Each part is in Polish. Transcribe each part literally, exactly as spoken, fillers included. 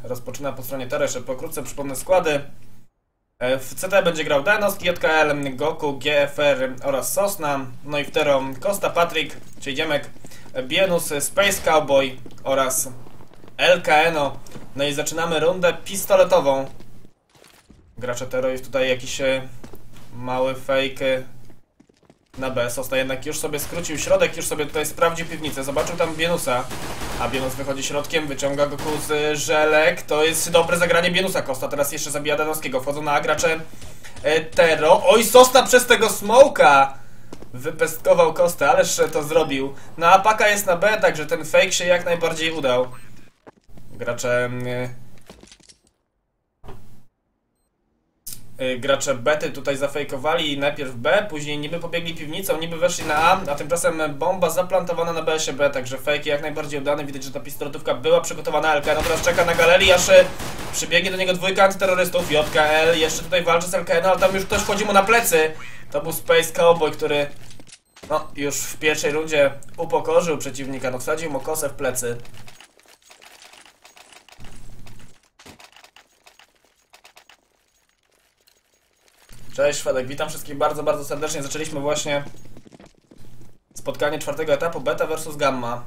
rozpoczyna po stronie Tereszy. Pokrótce przypomnę składy. W C T będzie grał Denoski, J K L, Goku, G F R oraz Sosna. No i w Tero Costa, Patryk, czyli Dziemek, Bienus, Space Cowboy oraz L K N O. No i zaczynamy rundę pistoletową. Gracze Tero jest tutaj jakiś mały fake na B. Sosna jednak już sobie skrócił środek, już sobie tutaj sprawdził piwnicę. Zobaczył tam Bienusa, a Bienus wychodzi środkiem, wyciąga Goku z żelek. To jest dobre zagranie Bienusa. Costa teraz jeszcze zabija Denoskiego. Wchodzą na A gracze Tero. Oj, Sosna przez tego smoka wypestkował Costę, ależ to zrobił. No a Paka jest na B, także ten fake się jak najbardziej udał. Gracze... Gracze Bety tutaj zafejkowali najpierw B, później niby pobiegli piwnicą, niby weszli na A, a tymczasem bomba zaplantowana na B S ie B, także fake jak najbardziej udany. Widać, że ta pistoletówka była przygotowana. L K N no teraz czeka na galerii, aż przybiegnie do niego dwójka antyterrorystów. J K L jeszcze tutaj walczy z L K N, ale tam już ktoś wchodzi mu na plecy. To był Space Cowboy, który no już w pierwszej rundzie upokorzył przeciwnika, no wsadził mu kosę w plecy. Cześć Szwedek, witam wszystkich bardzo, bardzo serdecznie. Zaczęliśmy właśnie spotkanie czwartego etapu Beta versus Gamma.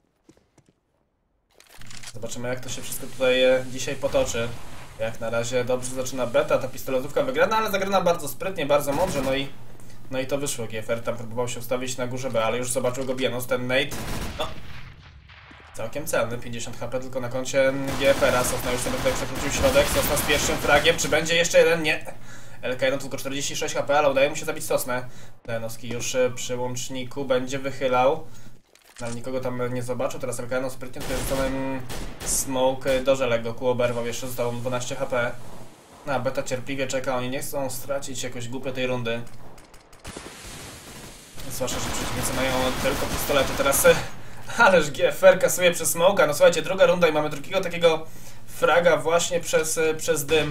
Zobaczymy, jak to się wszystko tutaj dzisiaj potoczy. Jak na razie dobrze zaczyna Beta, ta pistoletówka wygrana, ale zagrana bardzo sprytnie, bardzo mądrze, no i no i to wyszło. G F R tam próbował się ustawić na górze B, ale już zobaczył go Bienus, ten nade. No, całkiem celny, pięćdziesiąt H P tylko na koncie G F R a. Sosna już sobie tutaj przekrócił środek, Sosna z pierwszym fragiem, czy będzie jeszcze jeden? Nie. L K N tylko czterdzieści sześć H P, ale udaje mu się zabić Sosnę. Denoski już przy łączniku będzie wychylał, ale nikogo tam nie zobaczył. Teraz L K N sprytnie tutaj rzuconym smoke do żelek. Goku oberwał, jeszcze zostało mu dwanaście H P. No, a Beta cierpliwie czeka, oni nie chcą stracić jakoś głupio tej rundy. Zwłaszcza, że przeciwnicy mają tylko pistolety teraz. Ależ G F R kasuje przez smoka. No słuchajcie, druga runda i mamy drugiego takiego fraga właśnie przez, przez dym.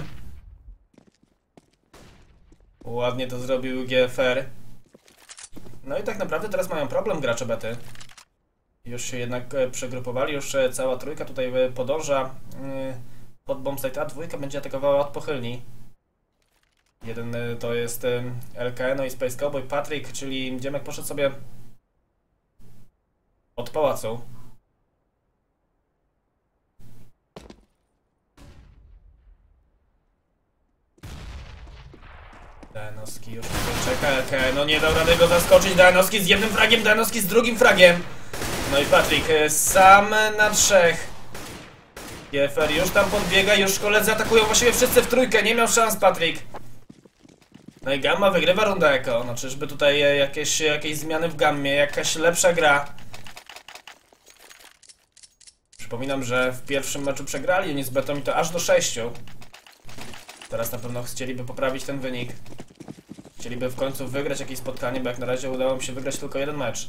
Ładnie to zrobił G F R. No i tak naprawdę teraz mają problem gracze Bety. Już się jednak przegrupowali, już cała trójka tutaj podąża pod bombsite, a dwójka będzie atakowała od pochylni. Jeden to jest L K N no i Space Cowboy. Patryk, czyli Dziemek, poszedł sobie od pałacu. Denoski już czeka, L K N no nie dał rady go zaskoczyć. Denoski z jednym fragiem, Denoski z drugim fragiem. No i Patryk sam na trzech. G F R już tam podbiega, już koledzy atakują właściwie wszyscy w trójkę, nie miał szans Patryk. No i Gamma wygrywa rundę Eko. No czyżby tutaj jakieś, jakieś zmiany w Gammie, jakaś lepsza gra. Przypominam, że w pierwszym meczu przegrali oni z Betą i to aż do sześciu. Teraz na pewno chcieliby poprawić ten wynik. Chcieliby w końcu wygrać jakieś spotkanie, bo jak na razie udało mi się wygrać tylko jeden mecz.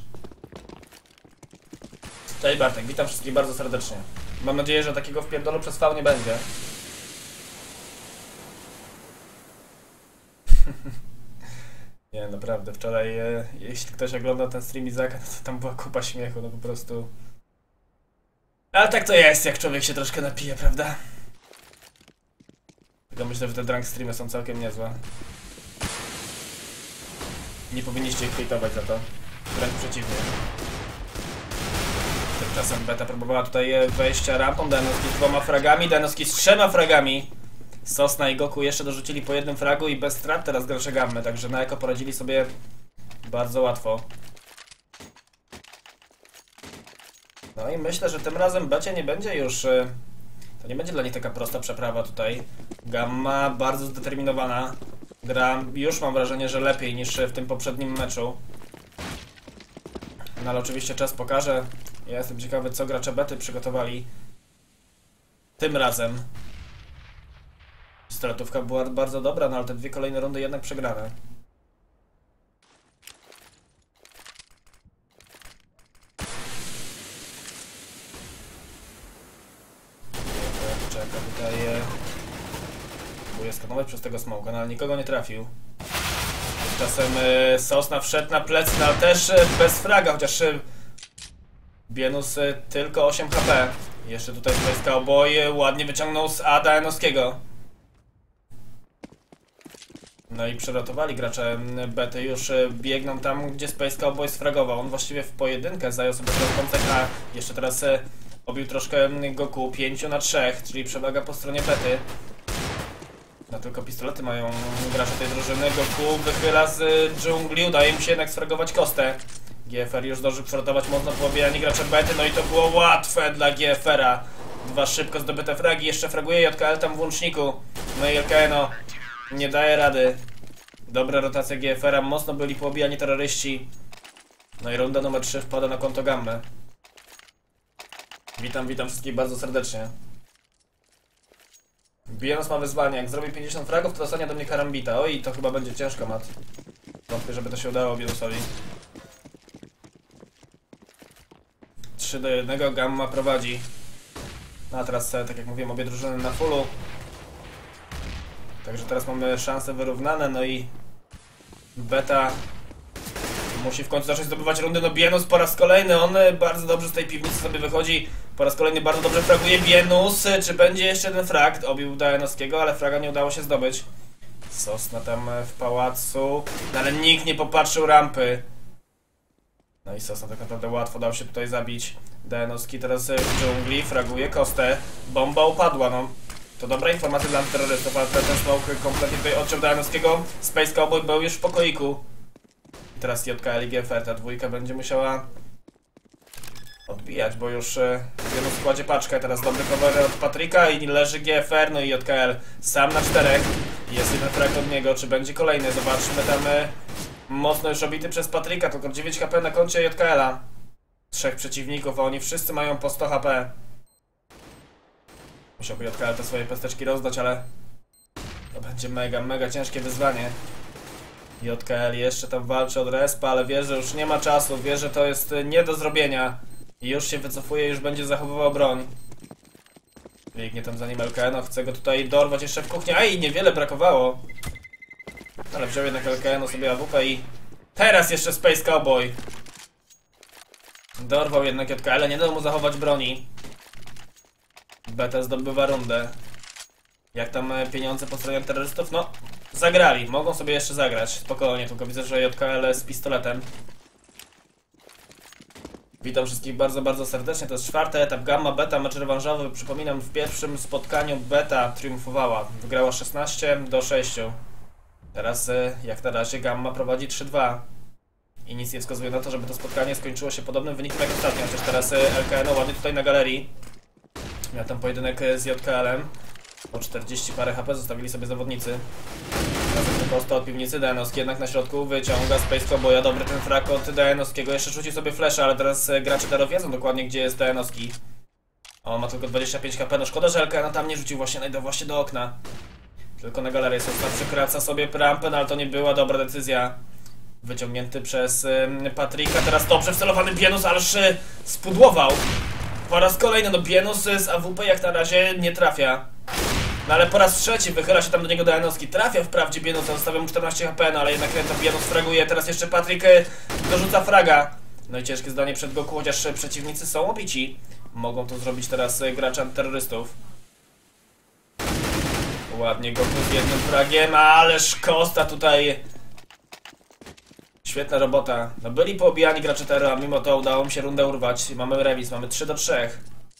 Cześć Bartek, witam wszystkich bardzo serdecznie. Mam nadzieję, że takiego wpierdolu przez V nie będzie. Nie, naprawdę, wczoraj, e, jeśli ktoś oglądał ten stream Izaka, to tam była kupa śmiechu, no po prostu. Ale tak to jest, jak człowiek się troszkę napije, prawda? Tylko myślę, że te drunk streamy są całkiem niezłe. Nie powinniście ich hejtować za to. Wręcz przeciwnie. Tymczasem Beta próbowała tutaj wejścia rampą. Denoski z dwoma fragami, Denoski z trzema fragami. Sosna i Goku jeszcze dorzucili po jednym fragu i bez strat teraz gracze Gammy, także na Eko poradzili sobie bardzo łatwo. No i myślę, że tym razem Becie nie będzie już... To nie będzie dla nich taka prosta przeprawa tutaj. Gamma bardzo zdeterminowana. Gra już mam wrażenie, że lepiej niż w tym poprzednim meczu. No ale oczywiście czas pokaże. Ja jestem ciekawy, co gracze Bety przygotowali tym razem. Pistoletówka była bardzo dobra, no ale te dwie kolejne rundy jednak przegrane. Czeka tutaj... Próbuję skanować przez tego smoka, no ale nikogo nie trafił. Czasem Sosna wszedł na plecy, no ale też bez fraga, chociaż Bienus tylko osiem H P. Jeszcze tutaj Space Cowboy ładnie wyciągnął z A Dajanowskiego. No i przeratowali gracze bety, już biegną tam, gdzie Space Cowboy sfragował. On właściwie w pojedynkę zajął sobie teraz kątek A. Jeszcze teraz obił troszkę Goku, pięć na trzy, czyli przewaga po stronie bety. No tylko pistolety mają gracze tej drużyny. Goku wychyla z dżungli, udaje mi się jednak sfragować Kostę. G F R już zdążył przerotować mocno po obijanie gracze bety, no i to było łatwe dla G F R-a. Dwa szybko zdobyte fragi, jeszcze fraguje J K L tam w łączniku. No i L K N o nie daje rady. Dobra rotacja G F R-a, mocno byli poobijani terroryści. No i runda numer trzy wpada na konto Gammy. Witam, witam wszystkich bardzo serdecznie. Bienos ma wyzwanie, jak zrobi pięćdziesiąt fragów, to dostanie do mnie karambita. Oj, to chyba będzie ciężko, mat. Wątpię, żeby to się udało Bienosowi. trzy do jednego, Gamma prowadzi. No a teraz, tak jak mówiłem, obie drużyny na fullu. Także teraz mamy szanse wyrównane, no i beta musi w końcu zacząć zdobywać rundy. No Bienos po raz kolejny, on bardzo dobrze z tej piwnicy sobie wychodzi. Po raz kolejny bardzo dobrze fraguje Bienos. Czy będzie jeszcze jeden frag? Obił Dajanowskiego, ale fraga nie udało się zdobyć. Sosna tam w pałacu, no, ale nikt nie popatrzył rampy. No i Sosna tak naprawdę łatwo dał się tutaj zabić. Dajanowski teraz w dżungli, fraguje Kostę. Bomba upadła, no. To dobra informacja dla terrorystów, ale ten smoke kompletnie tutaj odciął Dajanowskiego. Space Cowboy był już w pokoiku. I teraz J K L i G F R, ta dwójka będzie musiała odbijać, bo już w jednym składzie paczkę. Teraz dobry cover od Patryka i leży G F R, no i J K L sam na czterech. Jest jeden frag od niego, czy będzie kolejny? Zobaczmy tam. Mocno już obity przez Patryka, tylko dziewięć H P na koncie J K L-a. Trzech przeciwników, a oni wszyscy mają po sto H P. Musiałby J K L te swoje pesteczki rozdać, ale to będzie mega, mega ciężkie wyzwanie. J K L jeszcze tam walczy od respa, ale wie, że już nie ma czasu, wie, że to jest nie do zrobienia. I już się wycofuje, już będzie zachowywał broń. Biegnie tam za nim L K N, chce go tutaj dorwać jeszcze w kuchni. Aj, niewiele brakowało. Ale wziął jednak L K N sobie A W P i teraz jeszcze Space Cowboy. Dorwał jednak J K L, nie dał mu zachować broni. Beta zdobywa rundę. Jak tam pieniądze po stronie terrorystów? No, zagrali, mogą sobie jeszcze zagrać. Spokojnie, tylko widzę, że J K L z pistoletem. Witam wszystkich bardzo, bardzo serdecznie. To jest czwarty etap Gamma Beta, mecz rewanżowy. Przypominam, w pierwszym spotkaniu Beta triumfowała. Wygrała szesnaście do sześciu. Teraz, jak na razie, Gamma prowadzi trzy dwa. I nic nie wskazuje na to, żeby to spotkanie skończyło się podobnym wynikiem jak ostatnio. Chociaż teraz L K N ładnie tutaj na galerii. Miał tam pojedynek z J K L-em. Po czterdzieści parę H P zostawili sobie zawodnicy. Razem Kosta od piwnicy, Dajanowski jednak na środku wyciąga Space Cowboya. Dobry ten frak od Dajanowskiego. Jeszcze rzuci sobie flasha, ale teraz gracze Tero wiedzą dokładnie, gdzie jest Dajanowski. On ma tylko dwadzieścia pięć H P. No szkoda, że L K N tam nie rzucił właśnie, najda właśnie do okna. Tylko na galerię Sosna przekraca sobie rampę, no ale to nie była dobra decyzja. Wyciągnięty przez y, Patryka. Teraz dobrze wcelowany Bienos, ależ y, spudłował. Po raz kolejny, no Bienos z A W P jak na razie nie trafia. No ale po raz trzeci wychyla się tam do niego Dajanowski. Trafia wprawdzie Bienosa, zostawia mu czternaście H P, no ale jednak ten Bienos fraguje. Teraz jeszcze Patryk y, dorzuca fraga. No i ciężkie zdanie przed Goku, chociaż przeciwnicy są obici. Mogą to zrobić teraz y, gracze terrorystów. Ładnie Goku z jednym fragiem, ależ Kosta tutaj. Świetna robota. No byli poobijani gracze Tero, a mimo to udało mi się rundę urwać. Mamy remis, mamy trzy do trzech.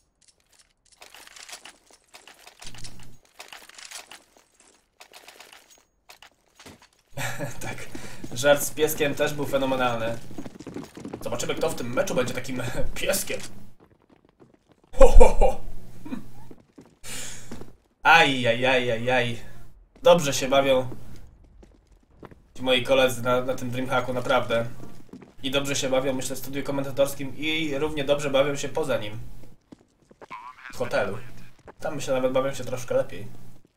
Tak, żart z pieskiem też był fenomenalny. Zobaczymy, kto w tym meczu będzie takim pieskiem. Ho, ho, ho. Aj, aj, aj, aj, aj. Dobrze się bawią ci moi koledzy na, na tym Dreamhacku, naprawdę. I dobrze się bawią, myślę, w studiu komentatorskim i równie dobrze bawią się poza nim. W hotelu. Tam myślę, nawet bawią się troszkę lepiej.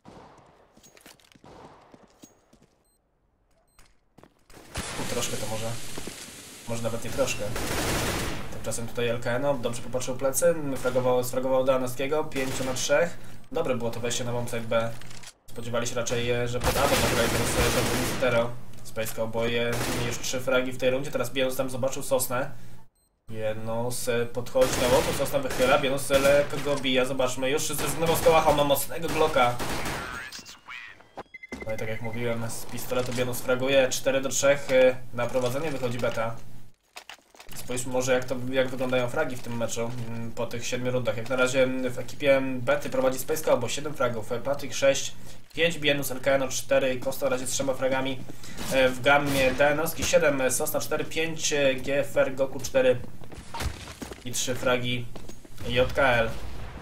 U, troszkę to może. Może nawet nie troszkę. Tymczasem tutaj L K N dobrze popatrzył plecy, fragował, sfragował Dajanowskiego, pięć na trzy. Dobre było to wejście na bombsite B. Spodziewali się raczej, że pod A nagrali teraz zawodnicy Tero. Space Cowboy już trzy fragi w tej rundzie, teraz Bienos tam zobaczył Sosnę. Bienus podchodzi na łoku, Sosna wychyla, Bienus lekko go bija, zobaczmy, już zrezygnował z kołacha, ma mocnego Glocka. No i tak jak mówiłem, z pistoletu Bienus fraguje cztery do trzech, na prowadzenie wychodzi beta. Spójrzmy może jak to jak wyglądają fragi w tym meczu po tych siedmiu rundach. Jak na razie w ekipie bety prowadzi Space Cowboy siedem fragów, Patryk sześć, pięć Bienus, L K N Cztery, Kosta na razie z trzema fragami. W gammie Dajanowski siedem, Sosna cztery, pięć, G F R, Goku cztery i trzy fragi J K L.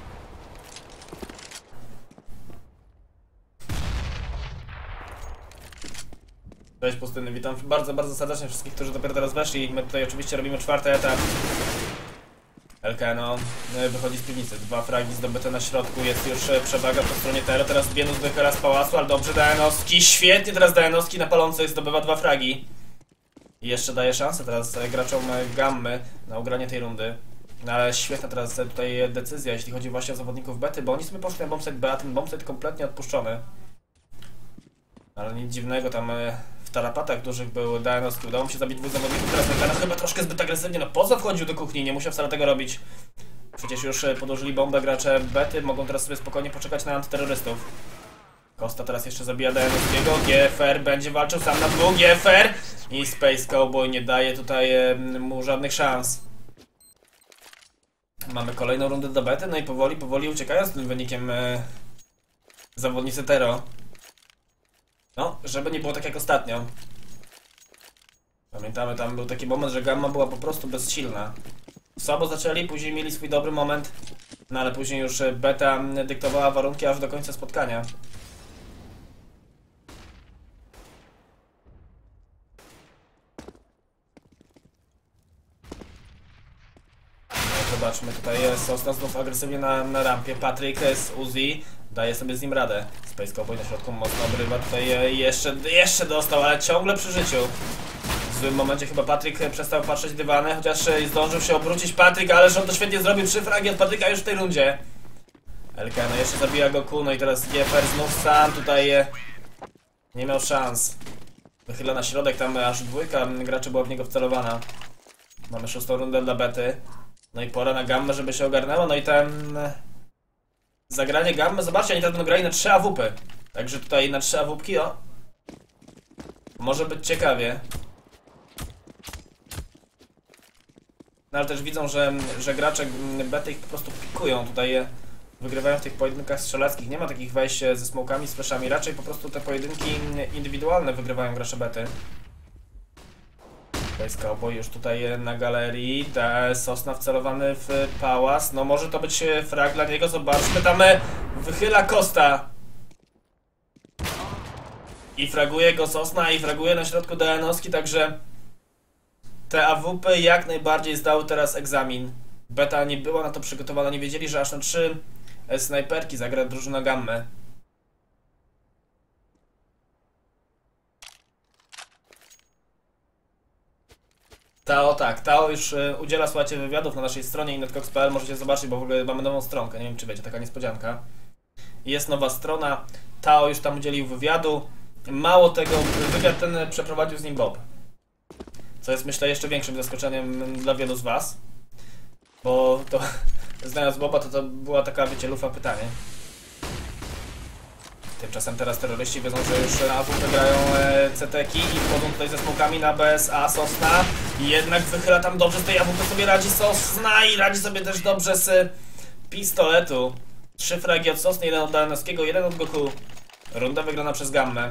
Cześć Pustyny, witam bardzo, bardzo serdecznie wszystkich, którzy dopiero teraz weszli. My tutaj oczywiście robimy czwarty etap. L K N wychodzi z piwnicy, dwa fragi zdobyte na środku, jest już przewaga po stronie Tero, teraz Bienus wychyla z pałacu, ale dobrze Dajanowski, świetnie teraz Dajanowski na palących zdobywa dwa fragi. I jeszcze daje szansę teraz graczom gammy na ugranie tej rundy. No ale świetna teraz tutaj decyzja, jeśli chodzi właśnie o zawodników bety, bo oni sobie poszli na bombsite B, a ten bombsite kompletnie odpuszczony. Ale nic dziwnego, tam w tarapatach dużych był Dajanowski, udało mi się zabić dwóch zawodników, teraz Mekana chyba troszkę zbyt agresywnie, no po co wchodził do kuchni, nie musiał wcale tego robić. Przecież już podłożyli bombę gracze bety, mogą teraz sobie spokojnie poczekać na antyterrorystów. Kosta teraz jeszcze zabija Dajanowskiego, G F R będzie walczył sam na dwóch, G F R i Space Cowboy nie daje tutaj mu żadnych szans. Mamy kolejną rundę do bety, no i powoli, powoli uciekają z tym wynikiem e, zawodnicy Tero. No, żeby nie było tak jak ostatnio. Pamiętamy, tam był taki moment, że gamma była po prostu bezsilna. Słabo zaczęli, później mieli swój dobry moment, no ale później już beta dyktowała warunki aż do końca spotkania. Zobaczmy, tutaj jest Sosna znów agresywnie na, na rampie, Patryk z Uzi daje sobie z nim radę. Space Cowboy na środku mocno obrywa, tutaj jeszcze, jeszcze dostał, ale ciągle przy życiu. W złym momencie chyba Patryk przestał patrzeć dywany, chociaż zdążył się obrócić Patryk, ale on to świetnie zrobił, trzy fragi od Patryka już w tej rundzie. L K N jeszcze zabija Goku, no i teraz G F R znów sam tutaj nie miał szans. Wychyla na środek, tam aż dwójka graczy była w niego wcelowana. Mamy szóstą rundę dla bety. No i pora na gammę, żeby się ogarnęło, no i ten... Zagranie gammy, zobaczcie, oni teraz będą grali na trzy A W P. Także tutaj na trzy A W P, o. Może być ciekawie. No ale też widzą, że, że gracze bety ich po prostu pikują, tutaj wygrywają w tych pojedynkach strzeleckich. Nie ma takich wejść ze smokami, z flashami, raczej po prostu te pojedynki indywidualne wygrywają gracze bety. Space Cowboy już tutaj na galerii, ta Sosna wcelowany w pałac, no może to być frag dla niego, zobaczmy, tam wychyla Kosta. I fraguje go Sosna i fraguje na środku Dajanowski, także te A W P jak najbardziej zdały teraz egzamin. Beta nie była na to przygotowana, nie wiedzieli, że aż na trzy snajperki zagra drużyna gammy. Tao, tak, Tao już y, udziela, słuchajcie, wywiadów na naszej stronie inetcox kropka p l, możecie zobaczyć, bo w ogóle mamy nową stronkę, nie wiem czy wiecie, taka niespodzianka. Jest nowa strona, Tao już tam udzielił wywiadu, mało tego, wywiad ten przeprowadził z nim Bob. Co jest, myślę, jeszcze większym zaskoczeniem dla wielu z was, bo to, znając Boba, to to była taka, wiecie, lufa pytanie. Tymczasem teraz terroryści wiedzą, że już A W P grają e, C T ki i wchodzą tutaj ze smokami na B S A. Sosna jednak wychyla tam dobrze, z tej A W P sobie radzi Sosna i radzi sobie też dobrze z pistoletu. Trzy fragi od Sosny, jeden od Dajanowskiego, jeden od Goku. Runda wygrana przez gammę.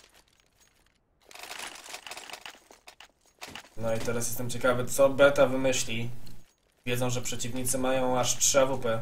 No i teraz jestem ciekawy, co beta wymyśli. Wiedzą, że przeciwnicy mają aż trzy A W P.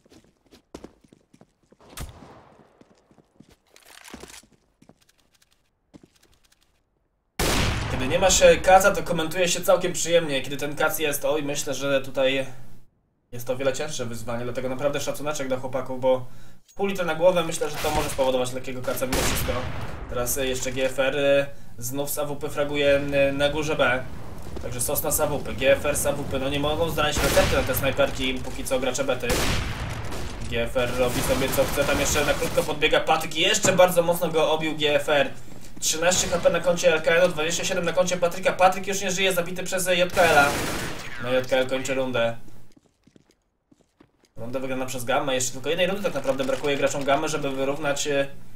Kiedy nie ma się kaca, to komentuje się całkiem przyjemnie. Kiedy ten kac jest, oj, myślę, że tutaj jest to o wiele cięższe wyzwanie. Dlatego naprawdę szacuneczek dla chłopaków, bo pół litra na głowę, myślę, że to może spowodować lekkiego kaca mimo wszystko. Teraz jeszcze G F R znów z A W P fraguje na górze B. Także Sosna z A W P, G F R z A W P, no nie mogą znaleźć recepty na te snajperki, póki co gracze bety. G F R robi sobie co chce, tam jeszcze na krótko podbiega Patryk i jeszcze bardzo mocno go obił G F R. trzynaście H P na koncie L K L, dwadzieścia siedem na koncie Patryka. Patryk już nie żyje, zabity przez J K L a. No i J K L kończy rundę. Runda wygrana przez Gammę. Jeszcze tylko jednej rundy tak naprawdę brakuje graczom Gammy, żeby wyrównać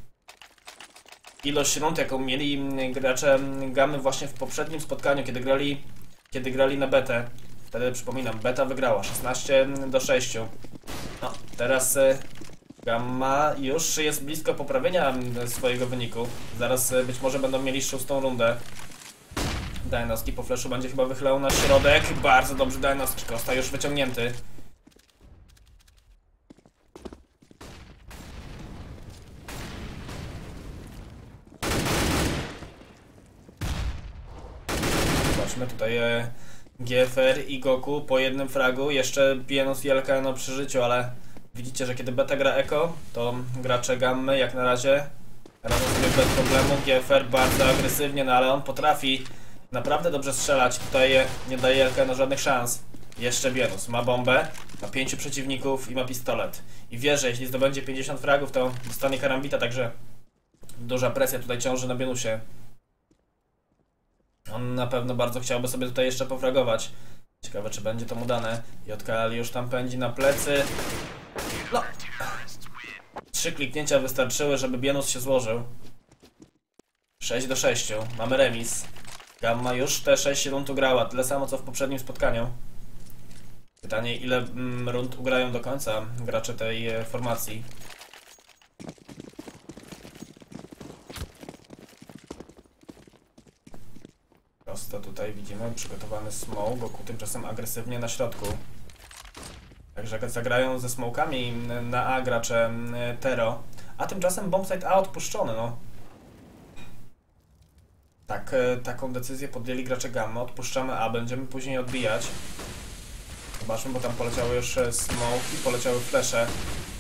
ilość rund, jaką mieli gracze Gammy właśnie w poprzednim spotkaniu, kiedy grali, kiedy grali na betę. Wtedy przypominam, beta wygrała szesnaście do sześciu. No, teraz Gamma już jest blisko poprawienia swojego wyniku. Zaraz być może będą mieli szóstą rundę. Dynowski po flashu będzie chyba wychylał na środek. Bardzo dobrze Dynowski, Kosta już wyciągnięty. Zobaczmy tutaj e, G F R i Goku po jednym fragu. Jeszcze Bienus i L K N przy życiu, ale widzicie, że kiedy beta gra Eko, to gracze Gammy jak na razie radzą sobie bez problemu. G F R bardzo agresywnie, no ale on potrafi naprawdę dobrze strzelać. Tutaj nie daje L K N żadnych szans. Jeszcze Bienus ma bombę, ma pięciu przeciwników i ma pistolet. I wie, że jeśli zdobędzie pięćdziesiąt fragów, to dostanie karambita, także duża presja tutaj ciąży na Bienusie. On na pewno bardzo chciałby sobie tutaj jeszcze pofragować. Ciekawe, czy będzie to mu dane. J K L już tam pędzi na plecy. No. Trzy kliknięcia wystarczyły, żeby Bienus się złożył. sześć do sześciu. Mamy remis. Gamma już te sześć rund ugrała. Tyle samo, co w poprzednim spotkaniu. Pytanie, ile mm, rund ugrają do końca gracze tej e, formacji. Prosto tutaj widzimy przygotowany smoke. Goku tymczasem agresywnie na środku. Także zagrają ze smokami na A gracze Tero. A tymczasem bombsite A odpuszczony, no. Tak, taką decyzję podjęli gracze Gammy. Odpuszczamy A, będziemy później odbijać. Zobaczmy, bo tam poleciały już smoke i poleciały flesze.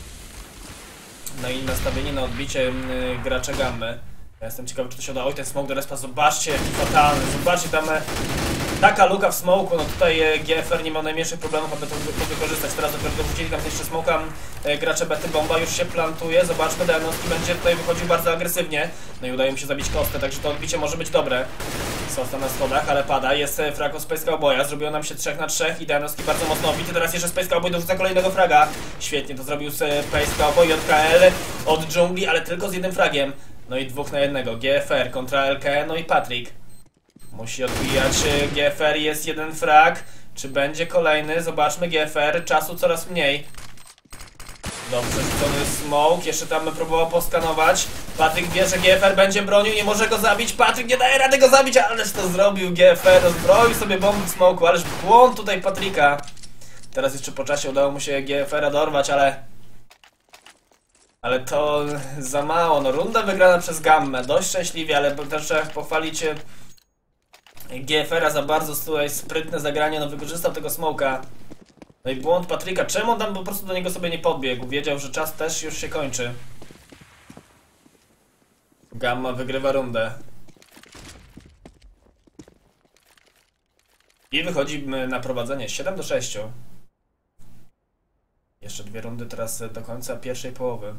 No i nastawienie na odbicie gracze Gammy. Ja jestem ciekawy, czy to się uda. Oj, ten smoke do respa, zobaczcie, jaki fatalny. Zobaczcie, tam taka luka w smoku. No tutaj G F R nie miał najmniejszych problemów, aby to, to wykorzystać. Teraz dopiero dorzucili tam jeszcze smoka gracze bety. Bomba już się plantuje. Zobaczmy, Dynowski będzie tutaj wychodził bardzo agresywnie. No i udaje mu się zabić Kostę, także to odbicie może być dobre. Sosta na schodach, ale pada. Jest frag od Space Cowboya. Zrobiło nam się trzech na trzech i Dynowski bardzo mocno obity. Teraz jeszcze Space Cowboy dorzuca kolejnego fraga. Świetnie to zrobił Space Cowboy, J K L od dżungli, ale tylko z jednym fragiem. No i dwóch na jednego. G F R kontra L K N, no i Patrick. Musi odbijać G F R, jest jeden frag. Czy będzie kolejny? Zobaczmy, G F R, czasu coraz mniej. Dobrze rzucony smoke, jeszcze tam próbował poskanować. Patrick wie, że G F R będzie bronił, nie może go zabić. Patrick nie daje rady go zabić, ależ to zrobił G F R. Rozbroił sobie bombę w smoku, ależ błąd tutaj Patricka. Teraz jeszcze po czasie udało mu się G F R-a dorwać, ale... Ale to za mało, no runda wygrana przez Gammę, dość szczęśliwie, ale też trzeba pochwalić G F R-a za bardzo tutaj sprytne zagranie, no wykorzystał tego smoka. No i błąd Patricka, czemu on tam po prostu do niego sobie nie podbiegł, wiedział, że czas też już się kończy. Gamma wygrywa rundę. I wychodzimy na prowadzenie siedem do sześciu. Jeszcze dwie rundy teraz do końca pierwszej połowy.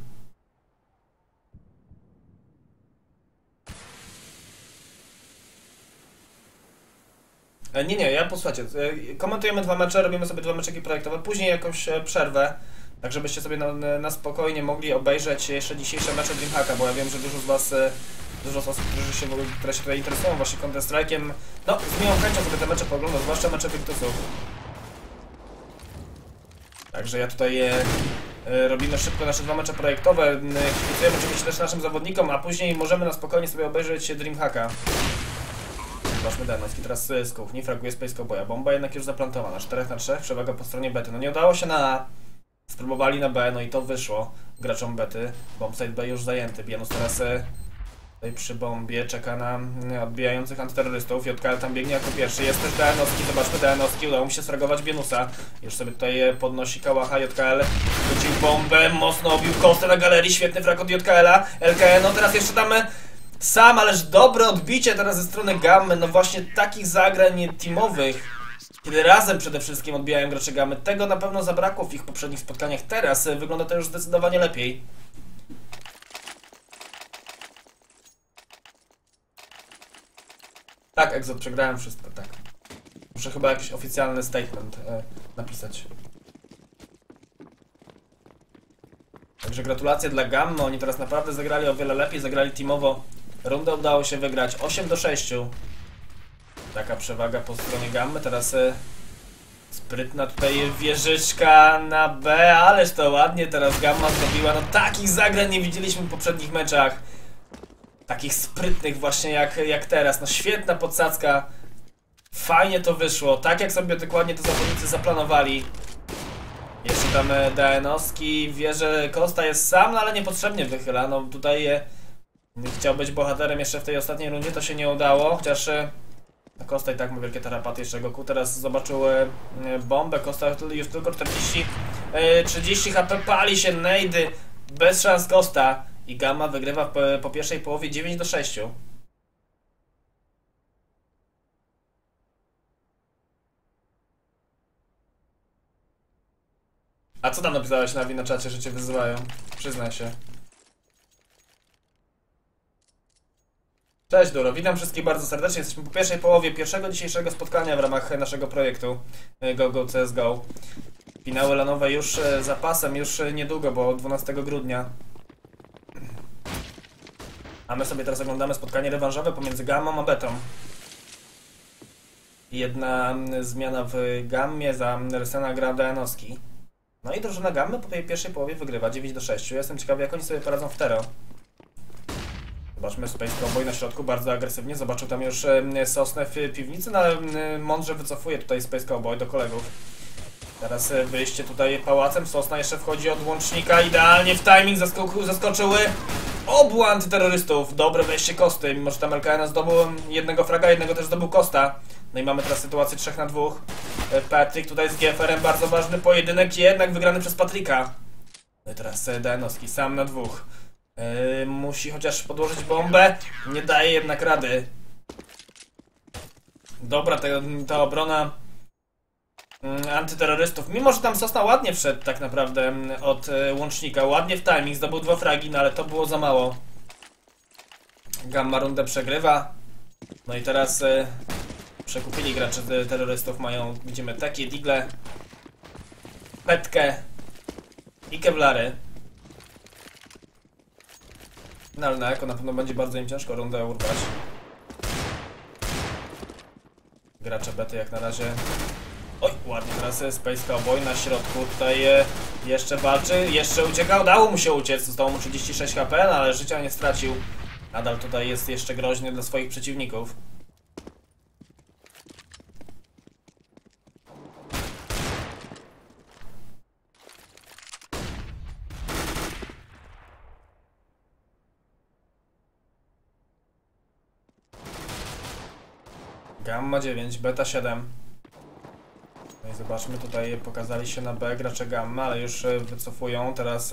E, nie, nie, ja posłuchajcie, e, komentujemy dwa mecze, robimy sobie dwa meczeki projektowe, później jakąś e, przerwę, tak żebyście sobie na, na spokojnie mogli obejrzeć jeszcze dzisiejsze mecze Dreamhacka, bo ja wiem, że dużo z was, e, dużo z osób, którzy się, które się tutaj interesują właśnie Counter Strike'iem, no z miłą chęcią sobie te mecze pooglądam, zwłaszcza mecze Victusów. Także ja tutaj e, e, robimy szybko nasze dwa mecze projektowe, kibicujemy oczywiście też naszym zawodnikom, a później możemy na spokojnie sobie obejrzeć Dreamhacka. Zobaczmy Dynowski teraz z kuchni, fraguje Space Cowboya. Bomba jednak już zaplantowana, cztery na trzy, przewaga po stronie bety. No nie udało się na A, spróbowali na B, no i to wyszło graczom bety. Bombsite B już zajęty, Bienus teraz e, tutaj przy bombie czeka na odbijających antyterrorystów. J K L tam biegnie jako pierwszy, jest też Dynowski, zobaczmy Dynowski, udało mu się sfragować Bienusa. Już sobie tutaj podnosi kałacha, J K L rzucił bombę, mocno obił Kostę na galerii, świetny frag od J K L-a. L K N, no teraz jeszcze damy sam, ależ dobre odbicie teraz ze strony Gammy, no właśnie takich zagrań teamowych, kiedy razem przede wszystkim odbijają gracze Gammy, tego na pewno zabrakło w ich poprzednich spotkaniach. Teraz wygląda to już zdecydowanie lepiej. Tak, Exot, przegrałem wszystko, tak. Muszę chyba jakiś oficjalny statement e, napisać. Także gratulacje dla Gammy, oni teraz naprawdę zagrali o wiele lepiej, zagrali teamowo. Rundę udało się wygrać osiem do sześciu. Taka przewaga po stronie Gammy, teraz e, sprytna tutaj wieżyczka na B, ależ to ładnie teraz Gamma zrobiła. No takich zagrań nie widzieliśmy w poprzednich meczach. Takich sprytnych właśnie jak, jak teraz. No świetna podsadzka. Fajnie to wyszło, tak jak sobie dokładnie to zawodnicy zaplanowali. Jeszcze tam Daenowski wie, że Costa jest sam, no ale niepotrzebnie wychyla. No tutaj e, chciał być bohaterem jeszcze w tej ostatniej rundzie, to się nie udało. Chociaż e, Costa i tak ma wielkie tarapaty jeszcze Goku. Teraz zobaczył e, bombę, Costa już tylko czterdzieści, e, trzydzieści H P, pali się nejdy. Bez szans Costa. I Gamma wygrywa po, po pierwszej połowie dziewięć do sześciu. A co tam napisałeś Navi na czacie, że cię wyzywają? Przyznaj się. Cześć Duro, witam wszystkich bardzo serdecznie. Jesteśmy po pierwszej połowie pierwszego dzisiejszego spotkania w ramach naszego projektu GoGo C S G O. Finały lanowe już za pasem, już niedługo, bo dwunastego grudnia. A my sobie teraz oglądamy spotkanie rewanżowe pomiędzy Gammą a Betą. Jedna zmiana w Gammie, za Rysena gra Daenowski. No i drużyna Gammy po tej pierwszej połowie wygrywa dziewięć do sześciu. Jestem ciekawy, jak oni sobie poradzą w Tero. Zobaczmy, Space Cowboy na środku bardzo agresywnie. Zobaczył tam już Sosnę w piwnicy, no ale mądrze wycofuje tutaj Space Cowboy do kolegów. Teraz wyjście tutaj pałacem. Sosna jeszcze wchodzi od łącznika. Idealnie w timing zaskoczył, zaskoczyły obu antyterrorystów. Dobre wejście Kosty, mimo że tam L K N zdobył jednego fraga, jednego też zdobył Costa. No i mamy teraz sytuację trzech na dwóch. Patrick tutaj z G F R-em, bardzo ważny pojedynek, jednak wygrany przez Patryka. No i teraz Daenowski sam na dwóch. Yy, musi chociaż podłożyć bombę, nie daje jednak rady. Dobra, ta, ta obrona yy, antyterrorystów, mimo że tam Sosna ładnie wszedł tak naprawdę od yy, łącznika, ładnie w timing, zdobył dwa fragi, no ale to było za mało. Gamma rundę przegrywa. No i teraz yy, przekupili gracze terrorystów, mają, widzimy, takie digle, petkę i kewlary. No ale na eko na pewno będzie bardzo im ciężko rundę urwać. Gracze bety jak na razie. Oj, ładnie teraz Space Cowboy na środku tutaj jeszcze walczy, jeszcze uciekał, dało mu się uciec, zostało mu trzydzieści sześć H P, no ale życia nie stracił. Nadal tutaj jest jeszcze groźny dla swoich przeciwników. Gamma dziewięć, beta siedem. No i zobaczmy, tutaj pokazali się na B gracze Gamma, ale już wycofują, teraz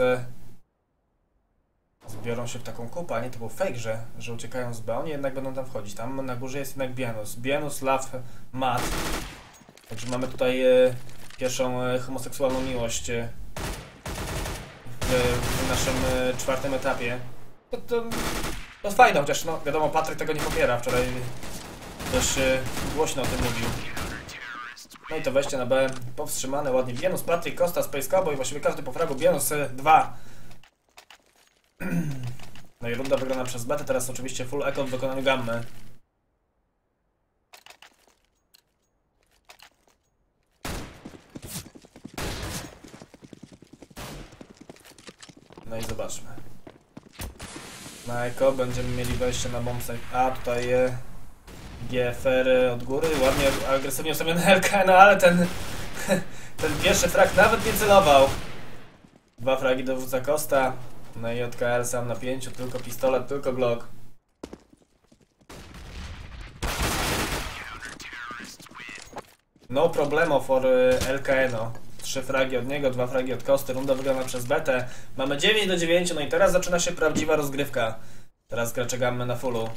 zbiorą się w taką kupę, a nie, to był fake, że, że uciekają z B, oni jednak będą tam wchodzić. Tam na górze jest jednak Bienus. Bienus, Love, Matt. Także mamy tutaj pierwszą homoseksualną miłość w, w naszym czwartym etapie. To, to, to fajne, chociaż no wiadomo, Patryk tego nie popiera. Wczoraj dość głośno o tym mówił. No i to wejście na B powstrzymane ładnie. Bienus, Patryk, Costa, Space Cowboy, właściwie każdy po fragu. Bienus dwa. No i runda wygrana przez betę. Teraz oczywiście full echo w wykonaniu Gammy. No i zobaczmy. Na echo będziemy mieli wejście na bombsite. A tutaj e, G F R od góry. Ładnie, agresywnie ustawiony L K, no ale ten ten pierwszy frag nawet nie celował. Dwa fragi dowódca Costa. No i J K L sam na pięciu, tylko pistolet, tylko Glock. No problemo for L K N o. Trzy fragi od niego, dwa fragi od Kosty, runda wygrana przez betę. Mamy dziewięć do dziewięciu, no i teraz zaczyna się prawdziwa rozgrywka. Teraz gracze Gammy na fullu.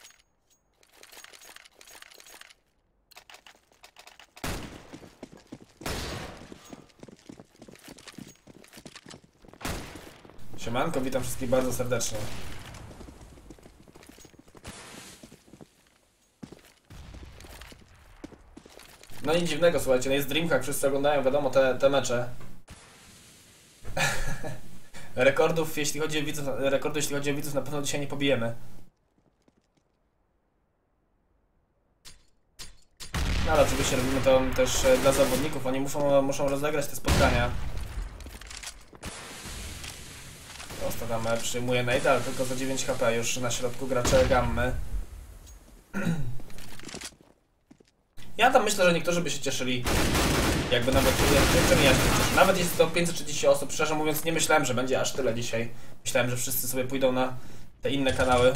Siemanko, witam wszystkich bardzo serdecznie. No nic dziwnego, słuchajcie, no jest Dreamhack, wszyscy oglądają, wiadomo, te, te mecze. Rekordów, jeśli chodzi o widzów, rekordu, jeśli chodzi o widzów, na pewno dzisiaj nie pobijemy. No ale oczywiście robimy to też dla zawodników, oni muszą, muszą rozegrać te spotkania. Prosto tam przyjmuje Nate, ale tylko za dziewięć HP, już na środku gracze Gammy. Ja tam myślę, że niektórzy by się cieszyli, jakby nawet, ja, ja się cieszę. Nawet jest to pięćset trzydzieści osób, szczerze mówiąc nie myślałem, że będzie aż tyle dzisiaj. Myślałem, że wszyscy sobie pójdą na te inne kanały.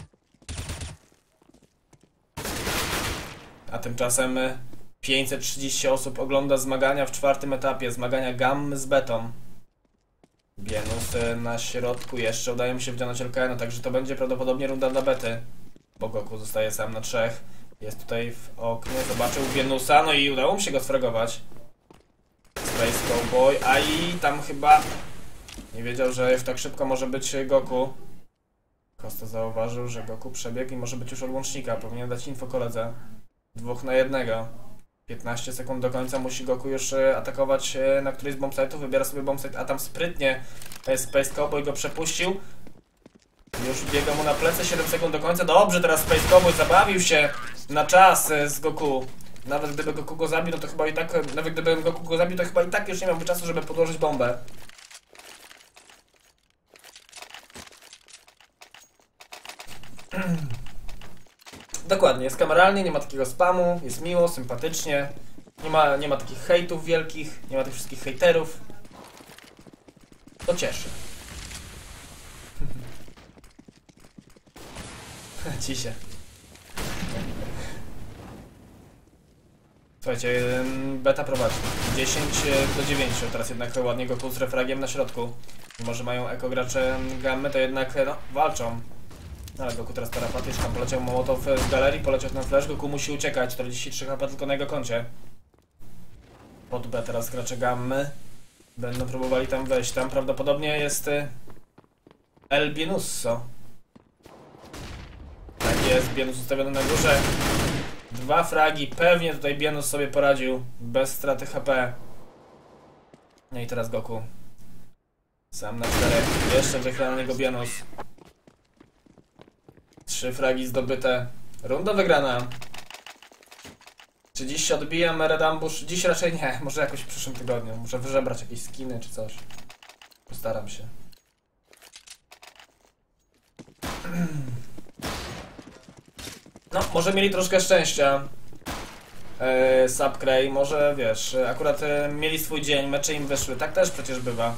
A tymczasem pięćset trzydzieści osób ogląda zmagania w czwartym etapie, zmagania Gammy z Betą. Bienus na środku jeszcze udaje mi się wdzianąć L K N, także to będzie prawdopodobnie runda dla Bety. Bo Goku zostaje sam na trzech. Jest tutaj w oknie, zobaczył Bienusa, no i udało mu się go sfragować. Space Cowboy, a i tam chyba nie wiedział, że już tak szybko może być Goku. Kosta zauważył, że Goku przebiegł i może być już od łącznika, powinien dać info koledze. Dwóch na jednego. piętnaście sekund do końca musi Goku już atakować na któryś z bombsite'ów, wybiera sobie bombsite, a tam sprytnie Space Cowboy go przepuścił. Już biega mu na plecy, siedem sekund do końca. Dobrze, teraz Space Cowboy zabawił się na czas z Goku. Nawet gdyby Goku go zabił, no to chyba i tak, nawet gdyby Goku go zabił, to chyba i tak już nie miałby czasu, żeby podłożyć bombę. Dokładnie, jest kameralnie, nie ma takiego spamu, jest miło, sympatycznie. Nie ma, nie ma takich hejtów wielkich, nie ma tych wszystkich hejterów. To cieszy. Cisie. Słuchajcie, Beta prowadzi dziesięć do dziewięciu, teraz jednak ładnie Goku z refragiem na środku. Mimo że mają eko gracze Gammy, to jednak no, walczą. No, ale Goku teraz terapatycznie, tam poleciał Mołotow z galerii, poleciał ten flash, Goku musi uciekać, czterdzieści trzy HP tylko na jego koncie. Pod B teraz gracze Gammy będą próbowali tam wejść, tam prawdopodobnie jest El Bienusso. Tak jest, Bienus ustawiony na górze. Dwa fragi, pewnie tutaj Bienus sobie poradził bez straty H P. No i teraz Goku sam na czterech, jeszcze wychyla na niego Bienus. Trzy fragi zdobyte, runda wygrana. Czy dziś się odbijam Red Ambush? Dziś raczej nie, może jakoś w przyszłym tygodniu. Muszę wyżebrać jakieś skiny czy coś. Postaram się. No, może mieli troszkę szczęścia. Yy, Subcray, może wiesz, akurat yy, mieli swój dzień, mecze im wyszły, tak też przecież bywa.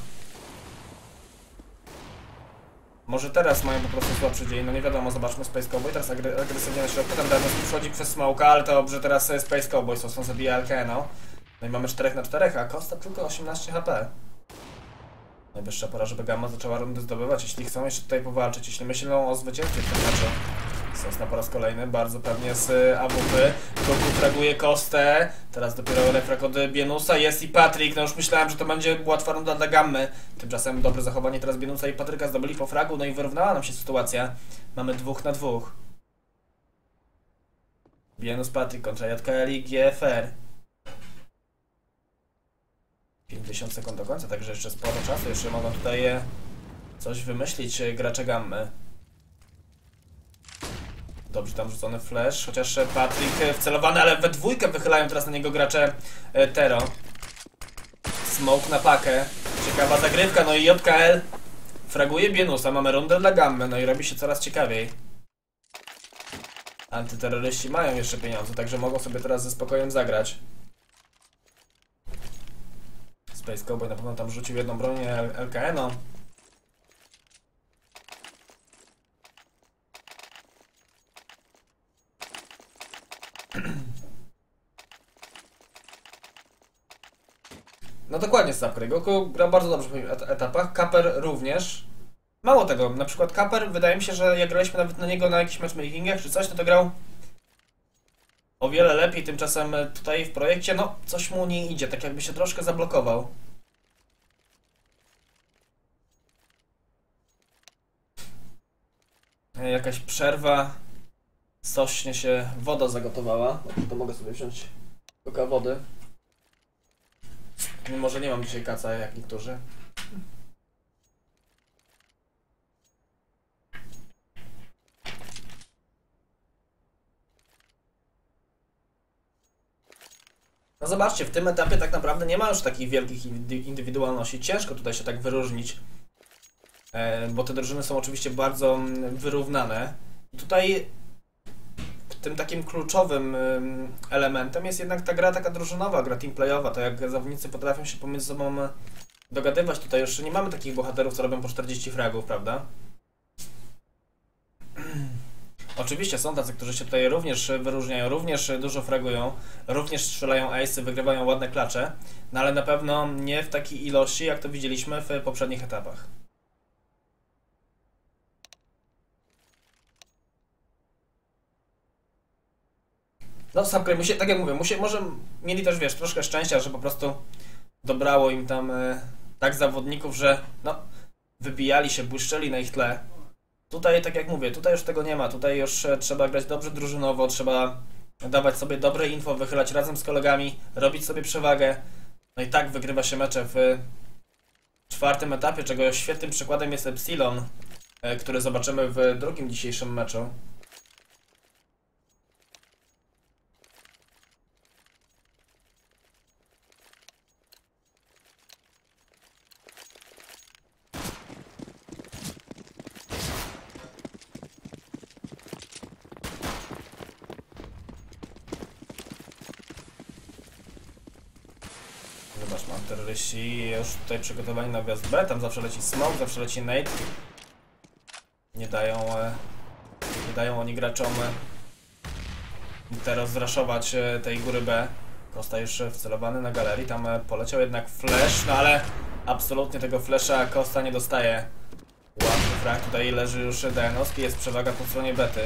Może teraz mają po prostu słabszy dzień, no nie wiadomo, zobaczmy Space Cowboy, teraz agre agresywnie na środku, tam Danos przychodzi przez smoka, ale to dobrze, teraz Space Cowboy są zabija L K N. No i mamy cztery na cztery, a Costa tylko osiemnaście H P. Najwyższa pora, żeby Gamma zaczęła rundy zdobywać, jeśli chcą jeszcze tutaj powalczyć, jeśli myślą o zwycięstwie w tym meczu. Sosna po raz kolejny, bardzo pewnie z A W P. Goku fraguje Kostę. Teraz dopiero refrag od Bienusa. Jest i Patryk. No już myślałem, że to będzie łatwa runda dla Gammy. Tymczasem dobre zachowanie teraz Bienusa i Patryka zdobyli po fragu. No i wyrównała nam się sytuacja. Mamy dwóch na dwóch. Bienus, Patryk kontra J K L i G F R. pięćdziesiąt sekund do końca, także jeszcze sporo czasu. Jeszcze mogą tutaj coś wymyślić gracze Gammy. Dobrze tam rzucony flash, chociaż Patryk wcelowany, ale we dwójkę wychylają teraz na niego gracze Tero. Smoke na pakę. Ciekawa zagrywka, no i J K L fraguje Bienusa, mamy rundę dla Gammy, no i robi się coraz ciekawiej. Antyterroryści mają jeszcze pieniądze, także mogą sobie teraz ze spokojem zagrać. Space Cowboy na pewno tam rzucił jedną broń L K N. No dokładnie, Subcray. Goku gra bardzo dobrze w swoich et etapach, Kaper również. Mało tego, na przykład Kaper, wydaje mi się, że jak graliśmy nawet na niego na jakichś matchmakingach czy coś, to to grał o wiele lepiej, tymczasem tutaj w projekcie, no coś mu nie idzie, tak jakby się troszkę zablokował. Jakaś przerwa, sośnie się woda zagotowała, to mogę sobie wziąć Tylko wody. Mimo, że nie mam dzisiaj kaca jak niektórzy. No zobaczcie, w tym etapie tak naprawdę nie ma już takich wielkich indywidualności. Ciężko tutaj się tak wyróżnić, bo te drużyny są oczywiście bardzo wyrównane. I tutaj tym takim kluczowym elementem jest jednak ta gra taka drużynowa, gra teamplayowa, to jak zawodnicy potrafią się pomiędzy sobą dogadywać. Tutaj już nie mamy takich bohaterów, co robią po czterdzieści fragów, prawda? Oczywiście są tacy, którzy się tutaj również wyróżniają, również dużo fragują, również strzelają ace'y, wygrywają ładne klacze, no ale na pewno nie w takiej ilości, jak to widzieliśmy w poprzednich etapach. No Subcray, musi, tak jak mówię, musi, może mieli też, wiesz, troszkę szczęścia, że po prostu dobrało im tam e, tak zawodników, że no, wybijali się, błyszczeli na ich tle. Tutaj, tak jak mówię, tutaj już tego nie ma, tutaj już e, trzeba grać dobrze drużynowo, trzeba dawać sobie dobre info, wychylać razem z kolegami, robić sobie przewagę. No i tak wygrywa się mecze w czwartym etapie, czego świetnym przykładem jest Epsilon, e, który zobaczymy w drugim dzisiejszym meczu. Zobacz, mam terroryści już tutaj przygotowani na wjazd B, tam zawsze leci smoke, zawsze leci nade. Nie dają, nie dają oni graczom teraz zraszować tej góry B. Kosta już wcelowany na galerii, tam poleciał jednak flash, no ale absolutnie tego flasha Kosta nie dostaje. Łatwy frag, tutaj leży już Dajanowski, jest przewaga po stronie bety.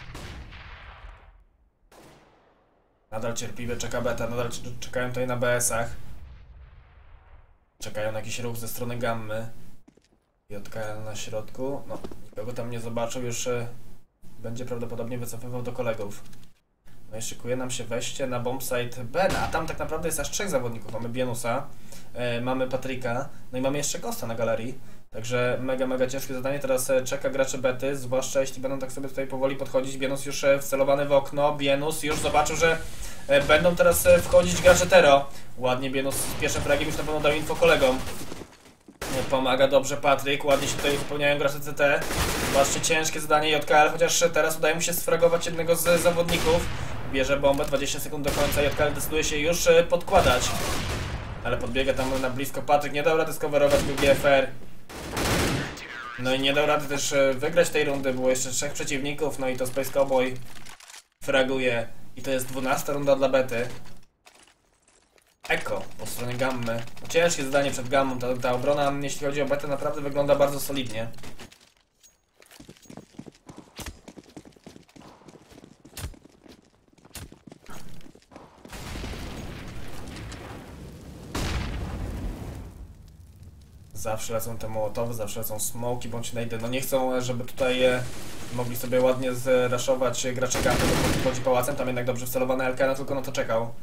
Nadal cierpliwie czeka beta, nadal czekają tutaj na B S ach. Czekają na jakiś ruch ze strony gammy. J K L na środku. No, nikogo tam nie zobaczył, już y, będzie prawdopodobnie wycofywał do kolegów. No i szykuje nam się wejście na bombsite B, a tam tak naprawdę jest aż trzech zawodników. Mamy Bienusa, y, mamy Patryka, no i mamy jeszcze Kosta na galerii. Także mega, mega ciężkie zadanie. Teraz y, czeka gracze bety, zwłaszcza jeśli będą tak sobie tutaj powoli podchodzić. Bienus już y, wcelowany w okno. Bienus już zobaczył, że y, będą teraz y, wchodzić gracze Tero. Ładnie Bienus z pierwszym fragiem już na pewno dał info kolegom. Pomaga dobrze Patryk, ładnie się tutaj wypełniają gracze C T. Zobaczcie, ciężkie zadanie J K L, chociaż teraz udaje mu się sfragować jednego z zawodników. Bierze bombę, dwadzieścia sekund do końca, J K L decyduje się już podkładać. Ale podbiega tam na blisko Patryk, nie dał rady skowerować go G F R. No i nie dał rady też wygrać tej rundy, było jeszcze trzech przeciwników, no i to Space Cowboy fraguje. I to jest dwunasta runda dla bety. Eko po stronie gammy. Ciężkie zadanie przed gammą, ta, ta obrona, jeśli chodzi o betę, naprawdę wygląda bardzo solidnie. Zawsze lecą te mołotowy, zawsze lecą smoki bądź nade. No nie chcą, żeby tutaj e, mogli sobie ładnie zraszować gracze gammy, bo chodzi pałacem, tam jednak dobrze wcelowany L K, no tylko na to czekał.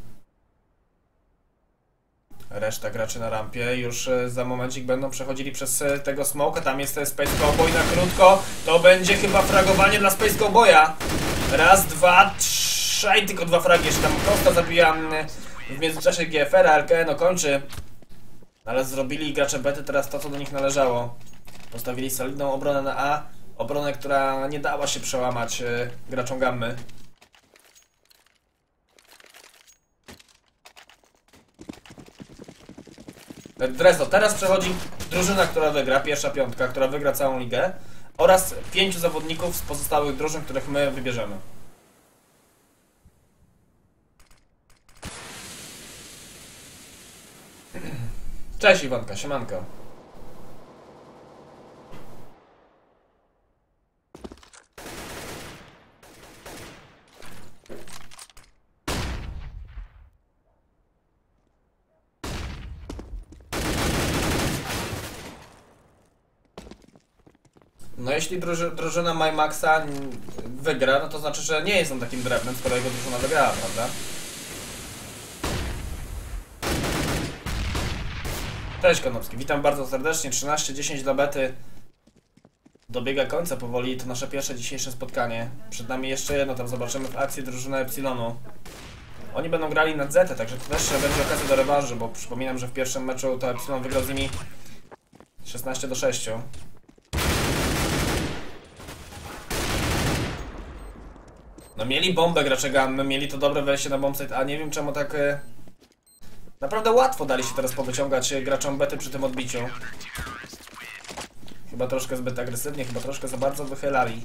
Reszta graczy na rampie już za momencik będą przechodzili przez tego smoka. Tam jest Space Cowboy na krótko. To będzie chyba fragowanie dla Space Cowboya. Raz, dwa, trzy, tylko dwa fragi. Jeszcze tam Kosta zabija w międzyczasie G F R a, L K no kończy. Ale zrobili gracze bety teraz to, co do nich należało. Postawili solidną obronę na A. Obronę, która nie dała się przełamać graczom gammy. Drezdo, teraz przechodzi drużyna, która wygra, pierwsza piątka, która wygra całą ligę oraz pięciu zawodników z pozostałych drużyn, których my wybierzemy. Cześć Iwonka, siemanko. No jeśli druży, drużyna MyMaxa wygra, no to znaczy, że nie jest on takim drewnem, skoro jego drużyna wygrała, prawda? Cześć Konopski, witam bardzo serdecznie. trzynaście dziesięć dla bety. Dobiega końca powoli to nasze pierwsze dzisiejsze spotkanie. Przed nami jeszcze jedno, tam zobaczymy w akcji drużynę Epsilonu. Oni będą grali na Zetę, także to też będzie okazja do rewanżu, bo przypominam, że w pierwszym meczu to Epsilon wygrał z nimi szesnaście do sześciu. No mieli bombę gracze Gammy, mieli to dobre wejście na bombsite, a nie wiem czemu tak... E... Naprawdę łatwo dali się teraz powyciągać graczom bety przy tym odbiciu. Chyba troszkę zbyt agresywnie, chyba troszkę za bardzo wychylali.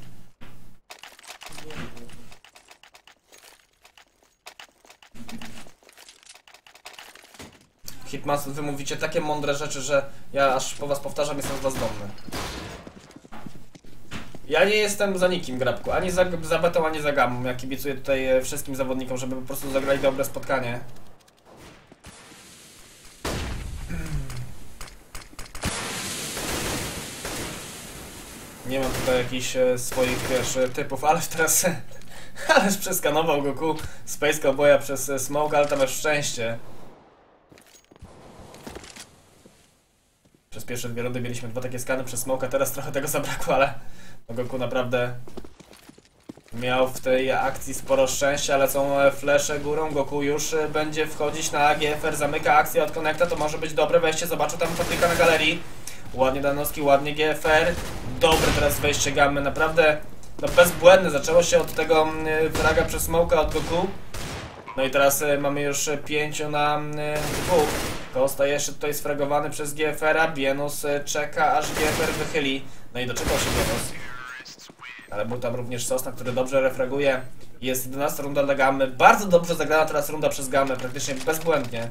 Hitmaster, wy mówicie takie mądre rzeczy, że ja aż po was powtarzam, jestem z was dumny. Ja nie jestem za nikim, Grabku, ani za, za betą, ani za gamą. Ja kibicuję tutaj wszystkim zawodnikom, żeby po prostu zagrali dobre spotkanie. Nie mam tutaj jakichś e, swoich, wiesz, typów, ale teraz... Ależ przeskanował Goku Space Cowboya przez e, smoke, ale tam masz szczęście. Przez pierwsze dwie rundy mieliśmy dwa takie skany przez smoke, a teraz trochę tego zabrakło, ale... No Goku naprawdę miał w tej akcji sporo szczęścia, ale są flesze górą. Goku już będzie wchodzić na A G F R, zamyka akcję od Connecta, to może być dobre wejście. Zobaczył tam Patryka na galerii. Ładnie Danowski, ładnie G F R. Dobre teraz wejście Gammy, naprawdę no bezbłędne. Zaczęło się od tego fraga przez smoka od Goku. No i teraz y, mamy już pięciu na y, dwóch. Kosta jeszcze tutaj sfragowany przez G F R-a. Bienus y, czeka, aż G F R wychyli. No i doczekał się Bienus. Ale był tam również Sosna, który dobrze refraguje. Jest jedenasta runda dla Gammy. Bardzo dobrze zagrana teraz runda przez Gammę, praktycznie bezbłędnie.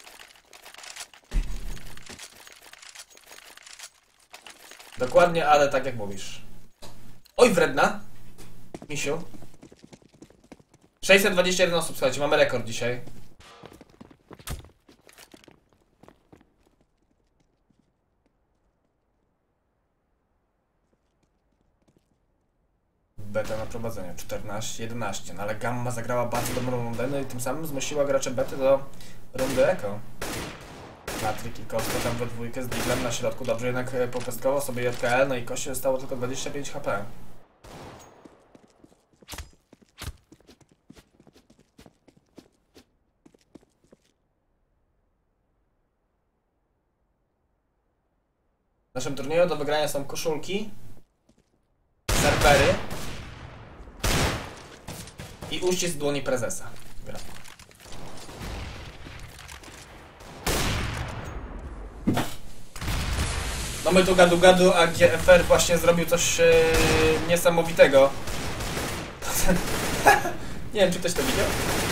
Dokładnie, ale tak jak mówisz. Oj, wredna! Misiu. sześćset dwadzieścia jeden osób, słuchajcie, mamy rekord dzisiaj. Beta na prowadzeniu czternaście jedenaście, no ale Gamma zagrała bardzo dobrą rundę, no i tym samym zmusiła gracze bety do rundy Eko. Patryk i Kosta tam we dwójkę z Diglem na środku, dobrze jednak popestkował sobie J K L, no i Koście zostało tylko dwadzieścia pięć H P. W naszym turnieju do wygrania są koszulki, serwery i uścisk dłoni prezesa. Gra. No my tu gadu gadu, a G F R właśnie zrobił coś yy, niesamowitego. Nie wiem, czy ktoś to widział.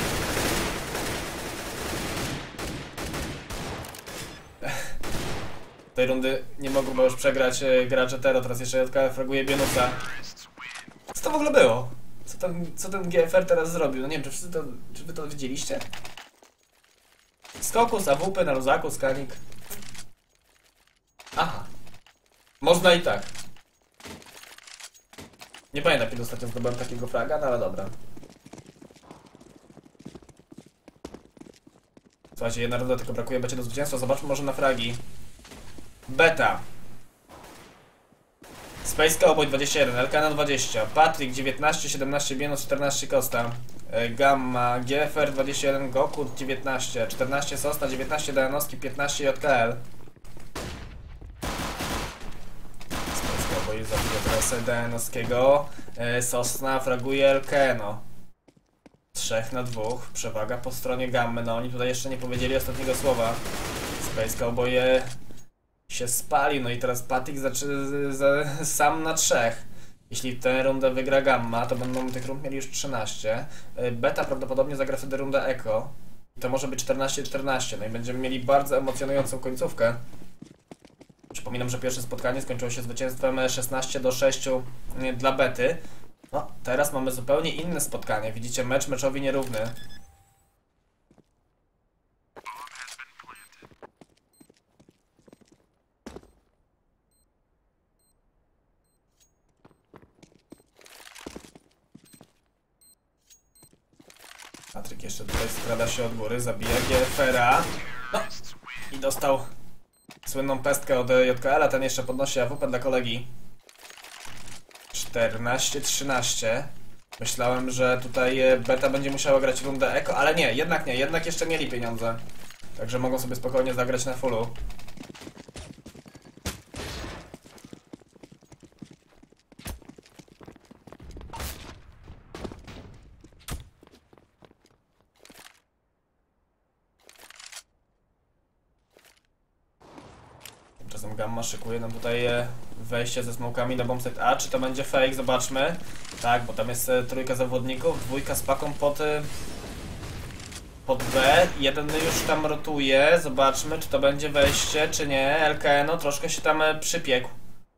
Tej rundy nie mogą już przegrać yy, gracze Tero, teraz jeszcze J K F fraguje Bienusa. Co to w ogóle było? Co ten, co ten G F R teraz zrobił? No nie wiem, czy wszyscy to, czy wy to widzieliście? Skokus, A W P na luzaku, skanik. Aha. Można i tak. Nie pamiętam, kiedy ostatnio zdobyłem takiego fraga, no ale dobra. Słuchajcie, jedna runda tylko brakuje, będzie do zwycięstwa. Zobaczmy może na fragi. Beta. Space Cowboy dwadzieścia jeden, L K N dwadzieścia, Patryk dziewiętnaście, siedemnaście Bienus, czternaście Kosta, Gamma, G F R dwadzieścia jeden, Goku dziewiętnaście, czternaście Sosna, dziewiętnaście Dajanowski, piętnaście J K L. Space Cowboy zabija teraz Dajanowskiego, Sosna fraguje L K N. trzech na dwóch, przewaga po stronie Gammy, no oni tutaj jeszcze nie powiedzieli ostatniego słowa. Space Cowboy się spali, no i teraz Patryk zaczyna sam na trzech. Jeśli tę rundę wygra Gamma, to będą tych rund mieli już trzynaście. Beta prawdopodobnie zagra wtedy rundę Eko. I to może być czternaście czternaście, no i będziemy mieli bardzo emocjonującą końcówkę. Przypominam, że pierwsze spotkanie skończyło się zwycięstwem szesnaście do sześciu dla Bety. No, teraz mamy zupełnie inne spotkanie. Widzicie, mecz meczowi nierówny. Patryk jeszcze tutaj skrada się od góry, zabija G F R-a. No i dostał słynną pestkę od J K L-a, ten jeszcze podnosi A W P dla kolegi. czternaście trzynaście. Myślałem, że tutaj beta będzie musiała grać rundę eko, ale nie, jednak nie, jednak jeszcze mieli pieniądze. Także mogą sobie spokojnie zagrać na fullu. Tymczasem Gamma szykuje nam tutaj wejście ze smokami na bombsite A. Czy to będzie fake? Zobaczmy. Tak, bo tam jest trójka zawodników, dwójka z paką pod, pod B. Jeden już tam rotuje. Zobaczmy, czy to będzie wejście, czy nie. L K N o troszkę się tam przypiekł.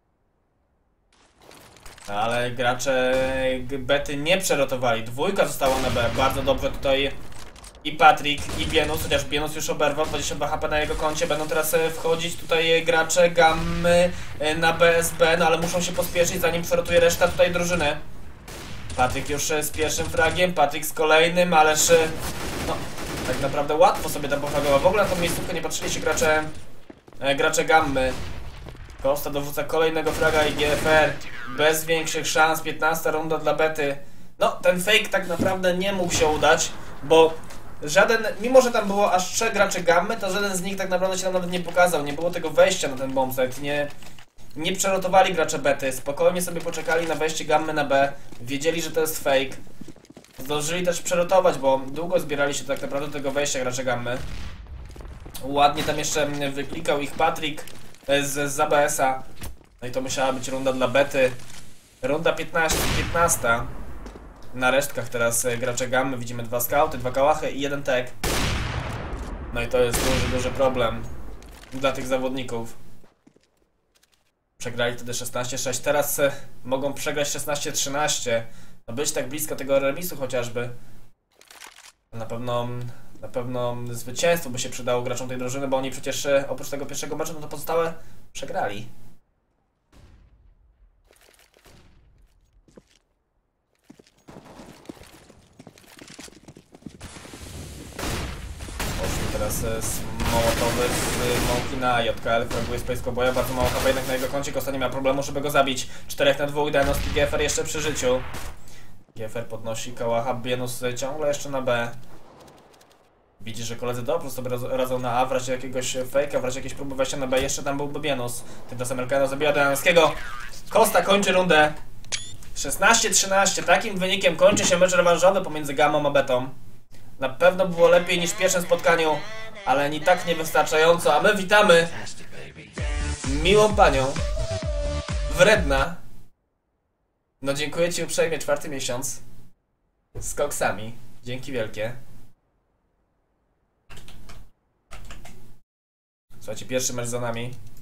Ale gracze bety nie przerotowali. Dwójka została na B. Bardzo dobrze tutaj i Patryk, i Bienus, chociaż Bienus już oberwał, dwadzieścia dwa H P na jego koncie. Będą teraz wchodzić tutaj gracze Gammy na B S B, no ale muszą się pospieszyć, zanim przerotuje reszta tutaj drużyny. Patryk już z pierwszym fragiem, Patryk z kolejnym, ależ no, tak naprawdę łatwo sobie tam pofragował. W ogóle na tą miejscówkę nie patrzyli się gracze, gracze Gammy. Kosta dowrzuca kolejnego fraga i G F R bez większych szans, piętnasta runda dla bety. No, ten fake tak naprawdę nie mógł się udać, bo żaden, mimo że tam było aż trzech graczy Gammy, to żaden z nich tak naprawdę się tam nawet nie pokazał. Nie było tego wejścia na ten bombsite, nie, nie przerotowali gracze bety. Spokojnie sobie poczekali na wejście Gammy na B, wiedzieli, że to jest fake. Zdążyli też przerotować, bo długo zbierali się tak naprawdę do tego wejścia gracze Gammy. Ładnie tam jeszcze wyklikał ich Patryk z, z A B S-a. No i to musiała być runda dla bety. Runda piętnaście piętnaście. Na resztkach teraz gracze Gammy, widzimy dwa skauty, dwa kałachy i jeden tek. No i to jest duży, duży problem dla tych zawodników. Przegrali wtedy szesnaście sześć, teraz mogą przegrać szesnaście trzynaście. No być tak blisko tego remisu chociażby. Na pewno, na pewno zwycięstwo by się przydało graczom tej drużyny, bo oni przecież oprócz tego pierwszego meczu, no to pozostałe przegrali. Teraz z Mołotowy z Mołki na J K L, fraguje Space Cowboya, bardzo mało H P jednak na jego koncie, Kosta nie ma problemu, żeby go zabić. czterech na dwóch, Denos i G F R jeszcze przy życiu. G F R podnosi kałacha, Bienus ciągle jeszcze na B. Widzi, że koledzy dobrze sobie radzą na A, w razie jakiegoś fejka, w razie jakiejś próby wejścia na B, jeszcze tam byłby Bienus. Tymczasem L K N zabija Denaskiego. Kosta kończy rundę. szesnaście trzynaście, takim wynikiem kończy się mecz rewanżowy pomiędzy Gammą a Betą. Na pewno było lepiej niż w pierwszym spotkaniu, ale ni tak niewystarczająco, a my witamy miłą panią, wredna. No dziękuję ci uprzejmie, czwarty miesiąc z koksami, dzięki wielkie. Słuchajcie, pierwszy mecz za nami,